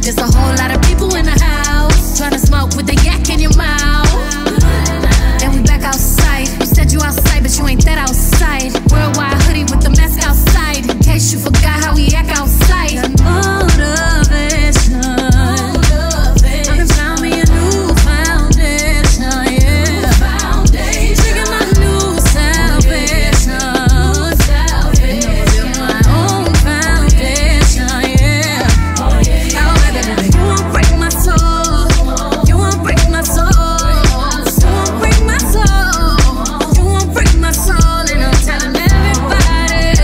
There's a whole lot of people in the house trying to smoke with the yak in your mouth. Then we back outside. You said you outside, but you ain't that outside. Worldwide hoodie with the mask outside, in case you forgot how we act outside. Motivation. I done found me a new foundation, yeah. Drinking my new salvation. My own foundation, yeah. You won't break my soul. You won't break my soul. You won't break my soul. You won't break my soul. And I'm telling everybody,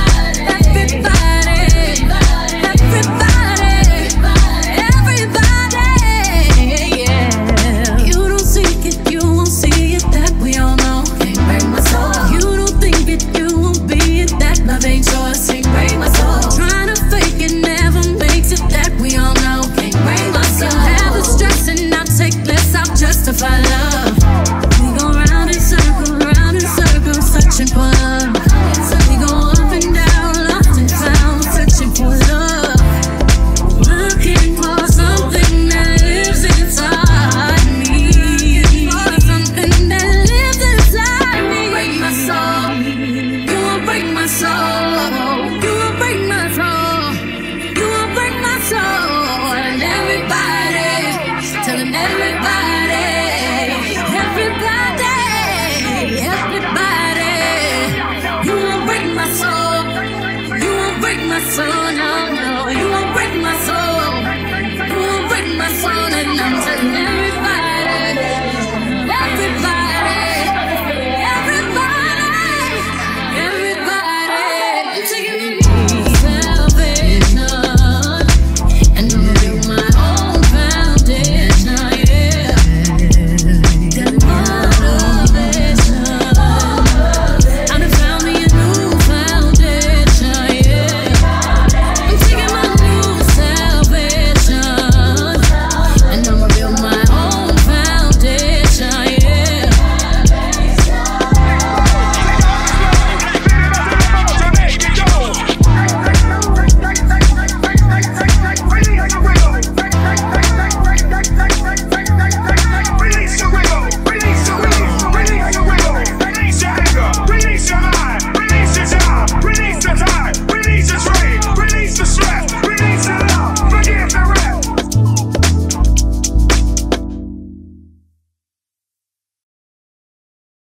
yeah. You don't seek it, you won't see it, that we all know. Can't break my soul. You don't think it, you won't be it, that love ain't yours. Can't break my soul. Trying to fake it never makes it, that we all know. Can't break my soul. Have the stress and I'll take less, I'll justify love. We go round in circles, searching for love. We go up and down, lost and found, searching for love. Looking for something that lives inside me. For something that lives inside me. Break my soul. You won't break my soul. You won't break my soul. You won't break my soul. And everybody, telling everybody.